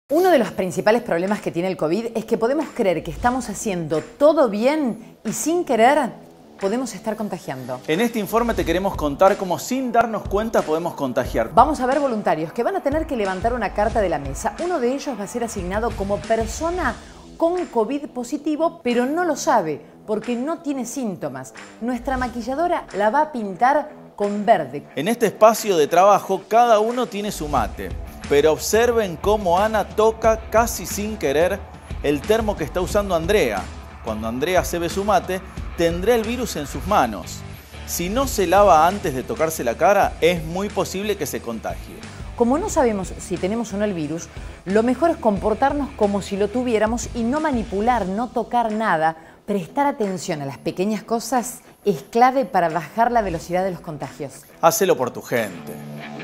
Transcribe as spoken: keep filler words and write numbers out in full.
Uno de los principales problemas que tiene el COVID es que podemos creer que estamos haciendo todo bien y sin querer podemos estar contagiando. En este informe te queremos contar cómo sin darnos cuenta podemos contagiar. Vamos a ver voluntarios que van a tener que levantar una carta de la mesa. Uno de ellos va a ser asignado como persona con COVID positivo, pero no lo sabe porque no tiene síntomas. Nuestra maquilladora la va a pintar con verde. En este espacio de trabajo cada uno tiene su mate. Pero observen cómo Ana toca casi sin querer el termo que está usando Andrea. Cuando Andrea cebe su mate, tendrá el virus en sus manos. Si no se lava antes de tocarse la cara, es muy posible que se contagie. Como no sabemos si tenemos o no el virus, lo mejor es comportarnos como si lo tuviéramos y no manipular, no tocar nada. Prestar atención a las pequeñas cosas es clave para bajar la velocidad de los contagios. Hacelo por tu gente.